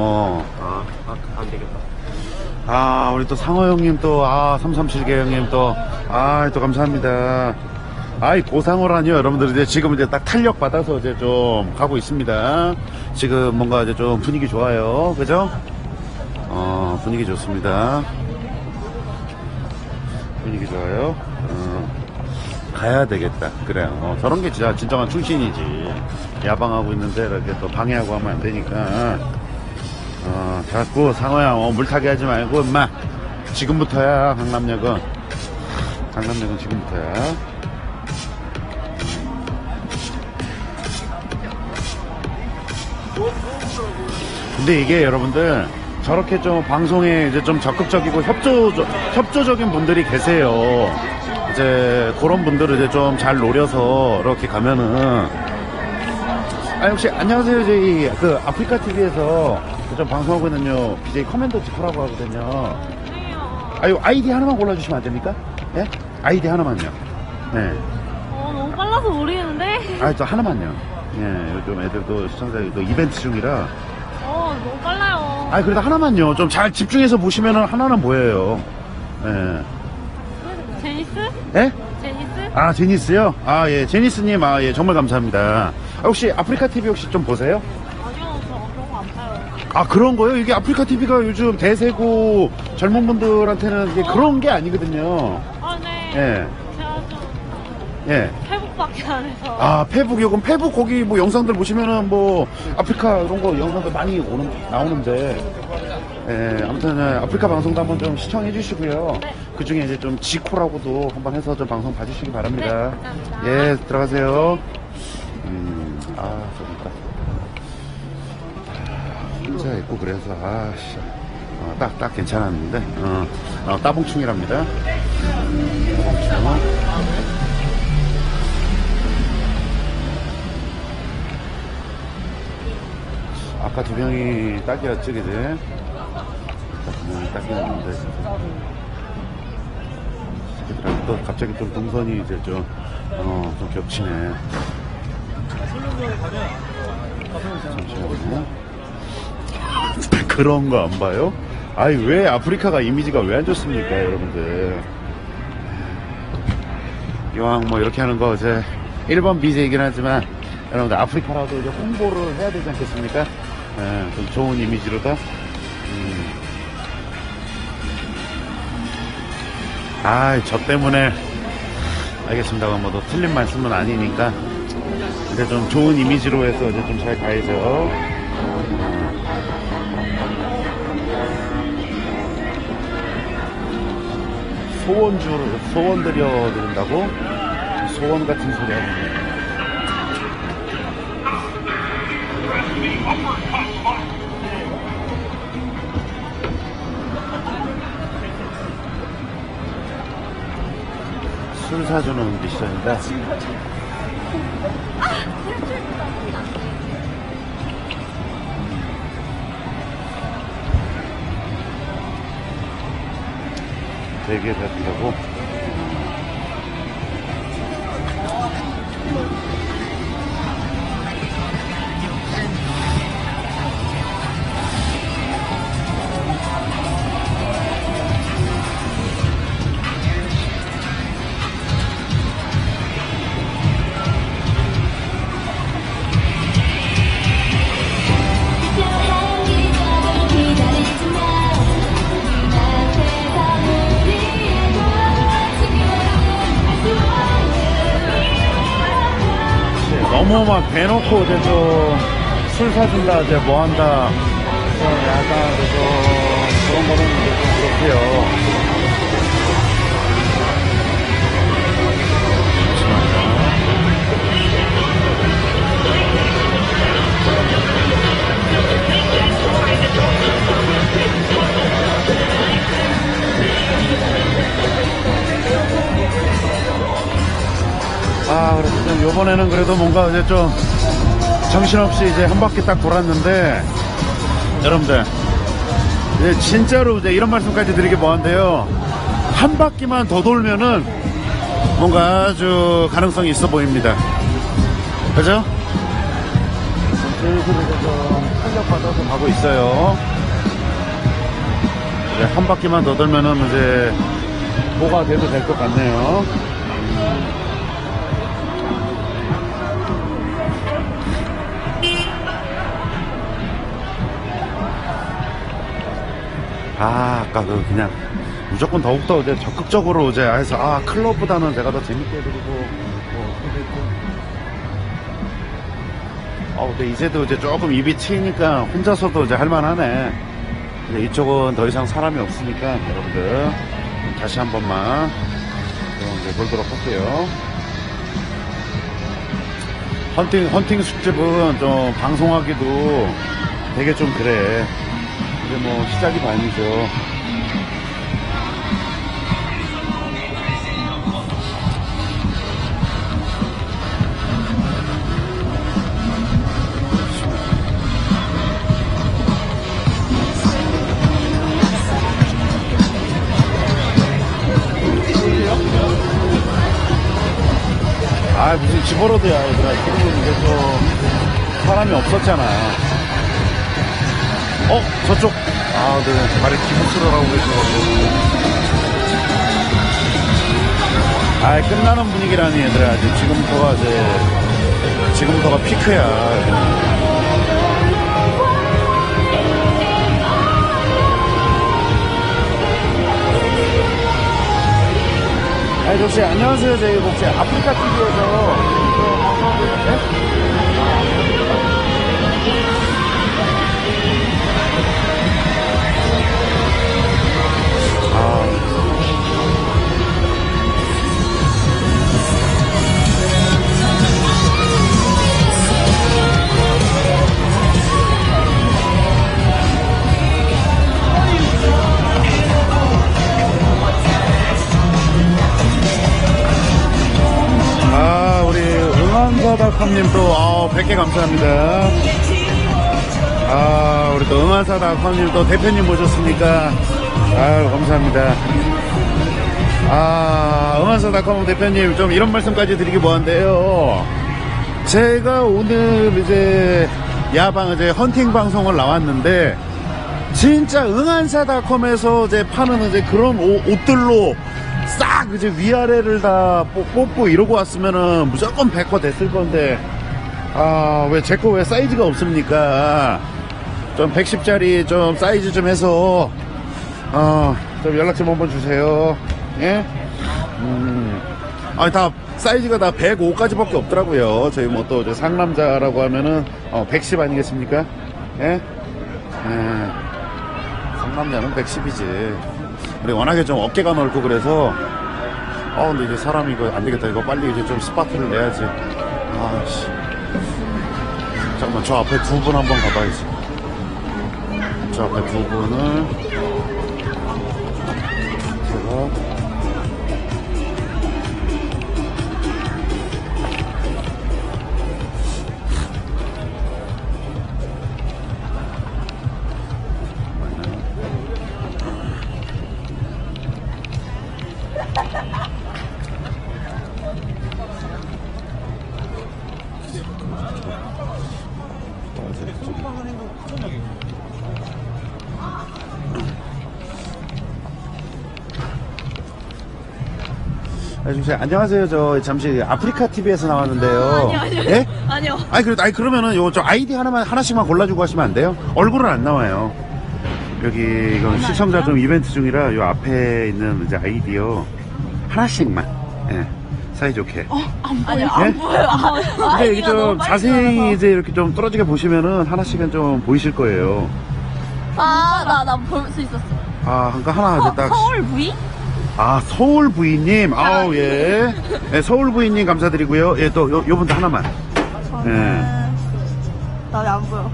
안 되겠다. 우리 또 상어 형님 또, 337개 형님 또, 또 감사합니다. 고상어라니요, 여러분들. 이제 지금 이제 딱 탄력 받아서 이제 좀 가고 있습니다. 지금 뭔가 이제 좀 분위기 좋아요. 그죠? 분위기 좋습니다. 분위기 좋아요. 가야 되겠다. 그래. 저런 게 진짜 진정한 출신이지. 야방하고 있는데 이렇게 또 방해하고 하면 안 되니까. 자꾸 상어야, 물타기 하지 말고, 임마. 지금부터야, 강남역은 지금부터야. 근데 이게 여러분들 저렇게 좀 방송에 이제 좀 적극적이고 협조적인 분들이 계세요. 이제 그런 분들을 이제 좀 잘 노려서 이렇게 가면은, 혹시 안녕하세요, 저희 그 아프리카 TV에서 좀 방송하고 있는요 BJ 커맨더 지코라고 하거든요. 아이디 하나만 골라주시면 안 됩니까? 예? 아이디 하나만요. 네. 너무 빨라서 모르겠는데. 저 하나만요. 예, 좀 애들도 시청자들도 이벤트 중이라. 너무 빨라요. 그래도 하나만요. 좀 잘 집중해서 보시면은 하나는 보여요. 예. 제니스? 예? 제니스? 제니스요? 예, 제니스님, 예, 정말 감사합니다. 혹시 아프리카 TV 혹시 좀 보세요? 아니요, 저 그런 거 안 봐요. 그런 거요? 이게 아프리카 TV가 요즘 대세고 젊은 분들한테는 이게 그런 게 아니거든요. 네. 예. 제가 좀 예. 페북밖에 안 해서. 페북이요? 그럼 페북 거기 뭐 영상들 보시면은 뭐 아프리카 이런 거 영상들 많이 나오는데. 예, 아무튼 아프리카 방송도 한번 좀 시청해 주시고요. 그 중에 이제 좀 지코라고도 한번 해서 좀 방송 봐주시기 바랍니다. 예, 들어가세요. 좋다. 혼자 있고 그래서 아씨, 딱 괜찮았는데, 따봉충이랍니다. 따봉충. 아까 두 명이 딱이었지, 그지? 아까 두 명이 딱이었는데. 새끼들하고 또 갑자기 좀 동선이 이제 좀 겹치네. 잠시만요. 그런 거 안 봐요? 아니, 왜 아프리카가 이미지가 왜 안 좋습니까, 여러분들? 이왕 뭐 이렇게 하는 거 이제 1번 BJ이긴 하지만 여러분들 아프리카라도 이제 홍보를 해야 되지 않겠습니까? 예, 좀 좋은 이미지로다. 저 때문에 알겠습니다. 뭐 더 틀린 말씀은 아니니까 이제 좀 좋은 이미지로 해서 이제 좀 잘 가야죠. 소원 드려드린다고? 소원 같은 소리 하네. 술 사주는 미션이다. 되게 된다고? 너무 막 대놓고 이제 좀 술 사준다, 이제 뭐 한다. 약간 그런 거는 이제 좀 그렇고요. 그래서 좀 요번에는 그래도 뭔가 이제 좀 정신없이 이제 한 바퀴 딱 돌았는데, 여러분들, 이제 진짜로 이제 이런 말씀까지 드리기 뭐한데요. 한 바퀴만 더 돌면은 뭔가 아주 가능성이 있어 보입니다. 그죠? 슬슬 좀 탄력받아서 가고 있어요. 이제 한 바퀴만 더 돌면은 이제 뭐가 돼도 될 것 같네요. 아까 그냥 무조건 더욱더 이제 적극적으로 이제 해서 클럽보다는 제가 더 재밌게 해드리고 근데 이제도 이제 조금 입이 트이니까 혼자서도 이제 할만하네. 근데 이쪽은 더 이상 사람이 없으니까 여러분들 다시 한 번만 이제 돌도록 할게요. 헌팅 술집은 좀 방송하기도 되게 좀 그래. 이제 뭐 시작이 반이죠. 무슨 집어로도야, 얘들아. 지금은 이제 좀 사람이 없었잖아. 저쪽. 네, 발에 기부스를 하고 계셔가지고. 끝나는 분위기라니, 얘들아. 지금부터가 피크야. 혹시 안녕하세요. 저희 혹시 아프리카 TV에서 응한사닷컴님 또 100개 감사합니다. 우리 또 응한사닷컴님 또 대표님 모셨으니까 감사합니다. 응한사닷컴 대표님 좀 이런 말씀까지 드리기 뭐한데요. 제가 오늘 이제 야방 이제 헌팅 방송을 나왔는데 진짜 응한사닷컴에서 이제 파는 이제 그런 옷들로 싹 이제 위아래를 다 뽑고 이러고 왔으면은 무조건 100% 됐을 건데 왜 제 거 왜 사이즈가 없습니까? 좀 110짜리 좀 사이즈 좀 해서 좀 연락 좀 한번 주세요. 예? 다 사이즈가 다 105까지밖에 없더라고요. 저희 뭐 또 상남자라고 하면은 110 아니겠습니까? 예? 상남자는 110이지. 우리 워낙에 좀 어깨가 넓고 그래서 근데 이제 사람이 이거 안 되겠다. 이거 빨리 이제 좀 스파트를 내야지. 씨. 잠깐만, 저 앞에 두 분 한번 가봐야지. 저 앞에 두 분을 제가 안녕하세요. 저 잠시 아프리카 TV에서 나왔는데요. 아니요. 예? 아니요. 그러면은 저 아이디 하나씩만 골라주고 하시면 안 돼요? 얼굴은 안 나와요. 여기 이건 시청자 좀 이벤트 중이라 요 앞에 있는 이제 아이디요. 하나씩만. 예. 사이좋게. 아니요. 예? 안 보여요. 근데 여기 좀 자세히 이제 이렇게 좀 떨어지게 보시면은 하나씩은 좀 보이실 거예요. 나 볼 수 있었어. 그러니까 하나 이제 딱. 서울 부인? 서울 부인님, 예. 네, 서울 부인님 감사드리고요. 예, 또, 요 분도 하나만. 예. 나 왜 안 보여?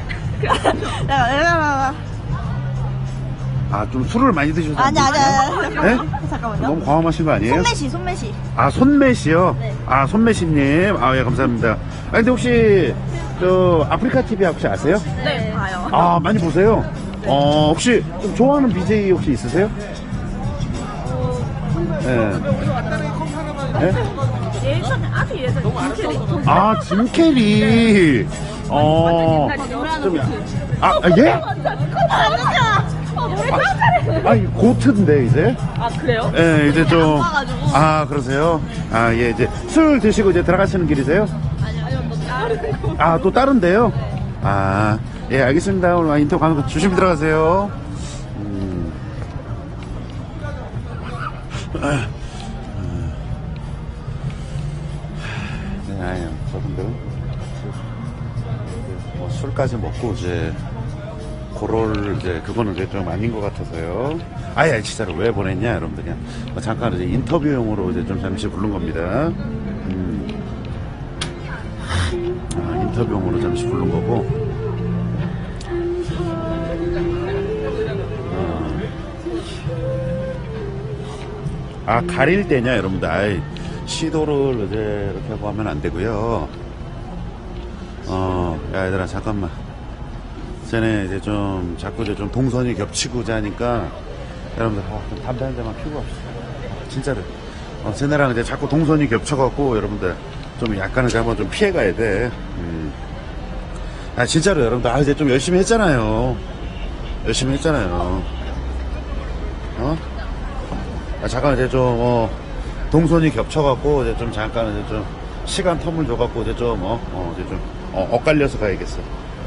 좀 술을 많이 드셔서. 아니. 네? 잠깐만요. 너무 과음하신 거 아니에요? 손매시. 손매시요? 네. 손매시님. 예, 감사합니다. 근데 혹시, 아프리카 TV 혹시 아세요? 네, 봐요. 많이 보세요? 혹시 좀 좋아하는 BJ 혹시 있으세요? 예. 예전에 아주 예전에 김캐리. 짐캐리. 좀, 예? 노래 잘해. 고트인데, 이제? 그래요? 예, 이제 좀. 봐가지고. 그러세요? 예, 이제 술 드시고 이제 들어가시는 길이세요? 아니요. 또 다른데요? 예, 알겠습니다. 오늘 인터뷰 가는 거 조심히 들어가세요. 네, 저분들은 뭐 술까지 먹고 이제 그럴 이제 그거는 이제 좀 아닌 것 같아서요. 진짜로 왜 보냈냐, 여러분들 그냥 잠깐 이제 인터뷰용으로 이제 좀 잠시 부른 겁니다. 인터뷰용으로 잠시 부른 거고. 가릴 때냐, 여러분들. 시도를 이제 이렇게 하고 하면 안 되고요. 야, 얘들아, 잠깐만. 쟤네 이제 좀, 자꾸 이제 좀 동선이 겹치고자 하니까, 여러분들, 좀 담배 한 잔만 피우고 합시다. 진짜로. 쟤네랑 이제 자꾸 동선이 겹쳐갖고, 여러분들, 좀 약간은 이제 한번 좀 피해가야 돼. 진짜로, 여러분들. 이제 좀 열심히 했잖아요. 열심히 했잖아요. 잠깐 이제 좀 동선이 겹쳐갖고 이제 좀 잠깐 이제 좀 시간 텀을 줘갖고 이제 좀 이제 좀 엇갈려서 가야겠어.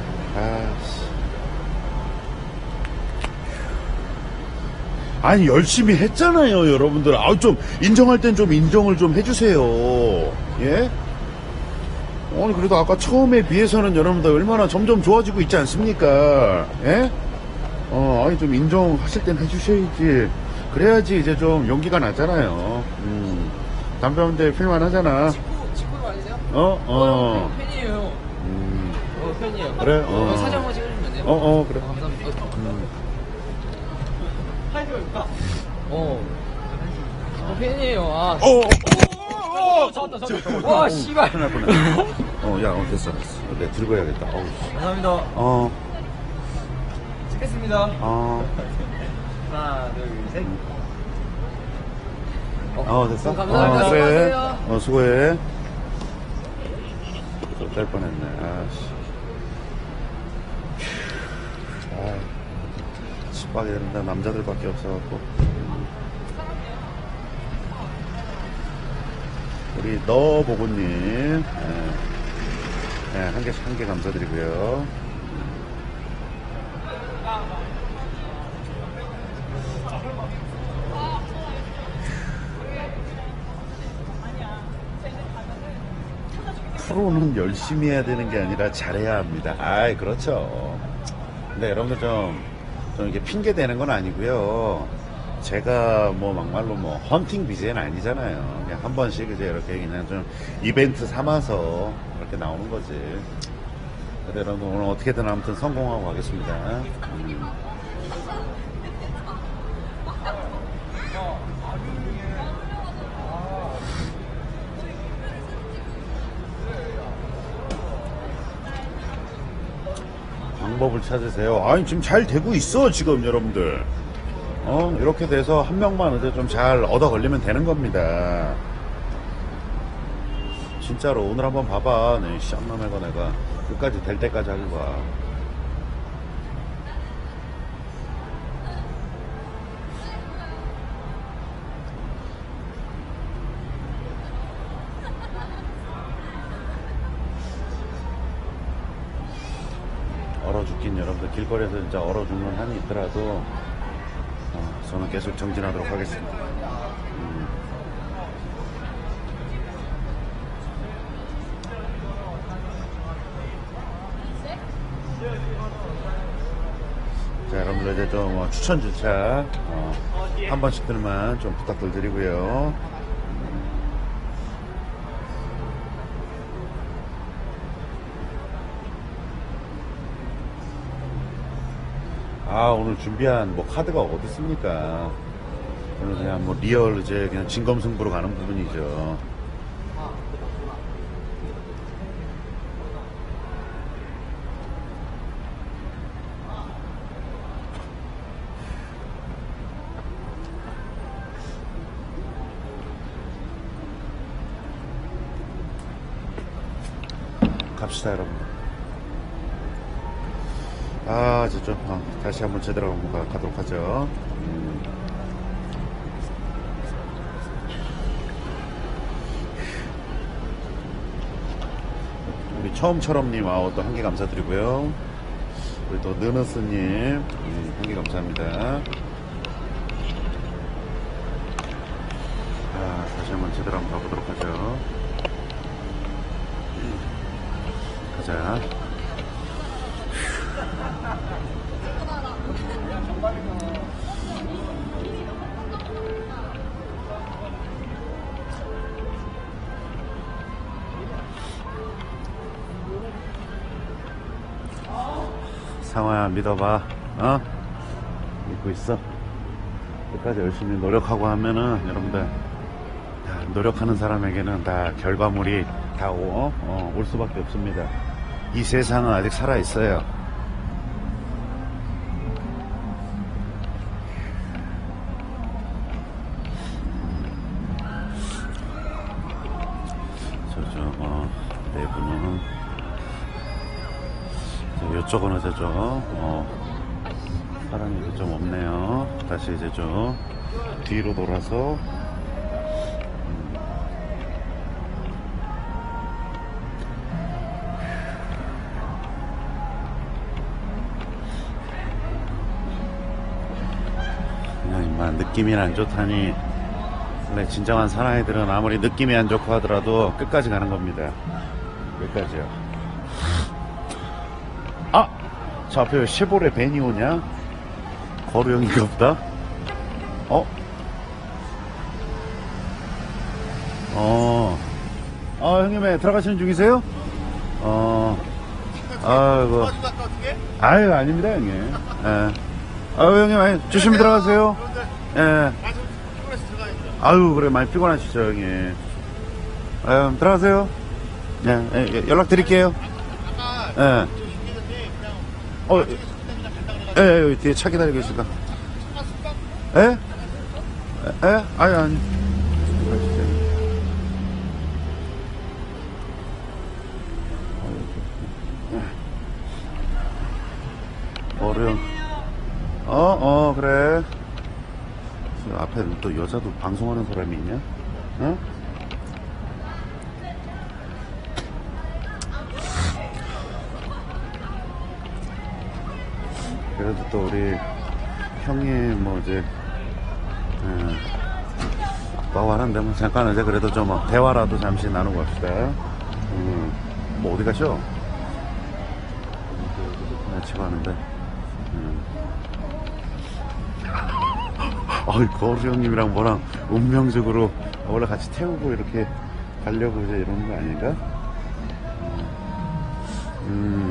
열심히 했잖아요, 여러분들. 좀 인정할 땐 좀 인정을 좀 해주세요. 예? 그래도 아까 처음에 비해서는 여러분들 얼마나 점점 좋아지고 있지 않습니까? 예? 좀 인정하실 땐 해주셔야지. 그래야지 이제 좀 용기가 나잖아요. 담배 한 대 필만 하잖아. 친구 아니세요? 팬이에요. 팬이에요. 그래? 사진 한번 찍어주면 돼요? 그래. 감사합니다. 팬이에요. 와, 씨발. 큰일 날 뻔했네. 야, 됐어. 내가 들고 해야겠다. 어우, 씨. 감사합니다. 찍겠습니다. 하나, 둘, 셋. 됐어? 감사합니다. 그래. 수고하세요. 수고해. 뗄 뻔했네. 아씨. 집박이 된다. 남자들밖에 없어갖고. 우리 너보고님. 네, 한 개 감사드리고요. 프로는 열심히 해야 되는 게 아니라 잘해야 합니다. 그렇죠. 근데 여러분들 좀 이렇게 핑계 대는 건 아니고요. 제가 뭐 막말로 헌팅 BJ는 아니잖아요. 그냥 한 번씩 이제 이렇게 그냥 좀 이벤트 삼아서 이렇게 나오는 거지. 근데 여러분 오늘 어떻게든 아무튼 성공하고 가겠습니다. 방법을 찾으세요. 아니 지금 잘 되고 있어 지금 여러분들. 이렇게 돼서 한 명만 이제 좀 잘 얻어 걸리면 되는 겁니다. 진짜로 오늘 한번 봐봐. 네, 쌍남해가 내가 끝까지 될 때까지 하고 가. 얼어 죽긴 여러분들 길거리에서 진짜 얼어 죽는 한이 있더라도 저는 계속 정진하도록 하겠습니다. 자, 여러분들 이제 좀 추천 주차 한 번씩들만 좀 부탁들 드리고요. 오늘 준비한 카드가 어디 있습니까? 오늘 그냥 리얼 이제 그냥 진검승부로 가는 부분이죠. 갑시다, 여러분. 이제 좀, 다시 한번 제대로 한번 가도록 하죠. 우리 처음처럼님, 또 한 개 감사드리고요. 우리 또 느너스님, 한 개 감사합니다. 다시 한번 제대로 한번 가보도록 하죠. 가자. 상화야, 믿어봐. 믿고 있어. 끝까지 열심히 노력하고 하면은 여러분들 노력하는 사람에게는 다 결과물이 다 올 수밖에 없습니다. 이 세상은 아직 살아있어요. 내부는 이쪽은 이제 사람이 이제 좀 없네요. 다시 이제 좀 뒤로 돌아서 그냥 임마 느낌이 안 좋다니. 원래 진정한 사나이들은 아무리 느낌이 안 좋고 하더라도 끝까지 가는 겁니다. 여기까지요. 저 앞에 왜 쉐보레 벤이 오냐? 거루형인가 보다? 형님, 들어가시는 중이세요? 아이고. 아유, 아닙니다, 형님. 형님, 조심히 들어가세요. 아유, 그래, 많이 피곤하시죠, 형님. 들어가세요. 예, 연락 드릴게요. 예. 여기 뒤에 차 기다리고 있을까? 예? 예? 아니. 어려운. 그래. 앞에 또 여자도 방송하는 사람이 있냐? 어? 그래도 또 우리 형이 뭐 이제 아빠고 하는데 뭐 잠깐 이제 그래도 좀 대화라도 잠시 나누고 갑시다. 뭐 어디 가셔? 치고 하는데. 거루 형님이랑 뭐랑 운명적으로 원래 같이 태우고 이렇게 가려고 이제 이러는 거 아닌가?